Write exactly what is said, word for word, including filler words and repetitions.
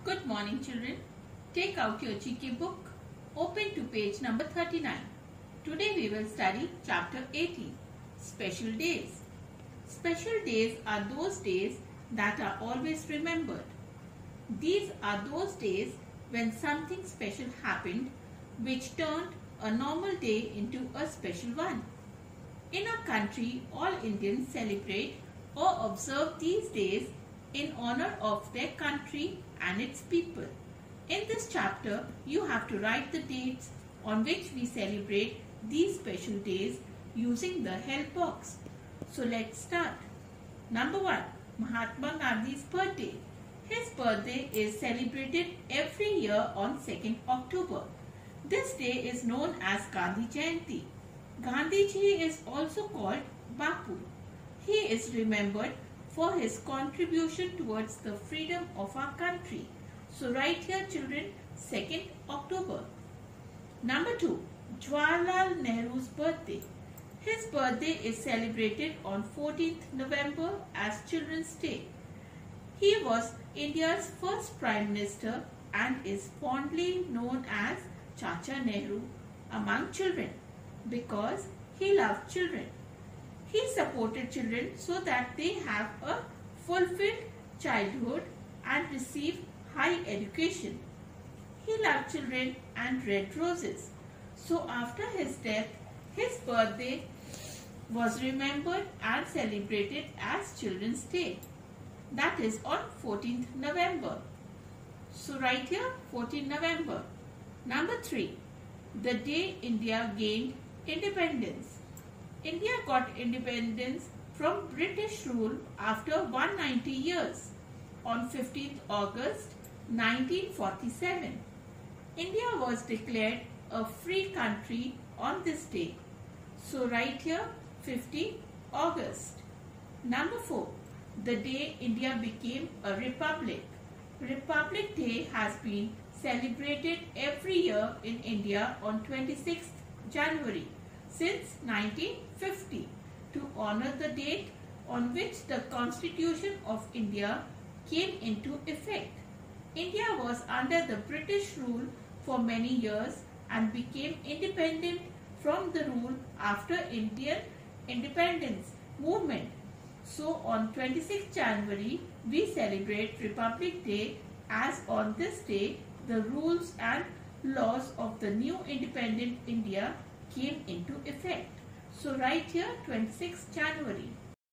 Good morning, children. Take out your G K book. Open to page number thirty-nine. Today we will study chapter eighteen, Special Days. Special days are those days that are always remembered. These are those days when something special happened which turned a normal day into a special one. In our country, all Indians celebrate or observe these days in honor of their country and its people. In this chapter, you have to write the dates on which we celebrate these special days using the help box. So let's start. Number one, Mahatma Gandhi's birthday. His birthday is celebrated every year on second October. This day is known as Gandhi Jayanti. Gandhiji is also called Bapu. He is remembered for his contribution towards the freedom of our country. So write here, children, second October. Number two, Jawaharlal Nehru's birthday. His birthday is celebrated on fourteenth November as Children's Day. He was India's first Prime Minister and is fondly known as Chacha Nehru among children because he loved children. He supported children so that they have a fulfilled childhood and receive high education. He loved children and read roses. So after his death, his birthday was remembered and celebrated as Children's Day. That is on fourteenth November. So write here fourteenth November. Number three, the day India gained independence. India got independence from British rule after one hundred ninety years on fifteenth August nineteen forty-seven. India was declared a free country on this day. So write here fifteenth August. Number four, the day India became a republic. Republic Day has been celebrated every year in India on twenty-sixth January since nineteen fifty to honor the date on which the Constitution of India came into effect. India was under the British rule for many years and became independent from the rule after Indian independence movement. So on twenty-sixth January we celebrate Republic Day, as on this day the rules and laws of the new independent India came into effect. So write here twenty-sixth January.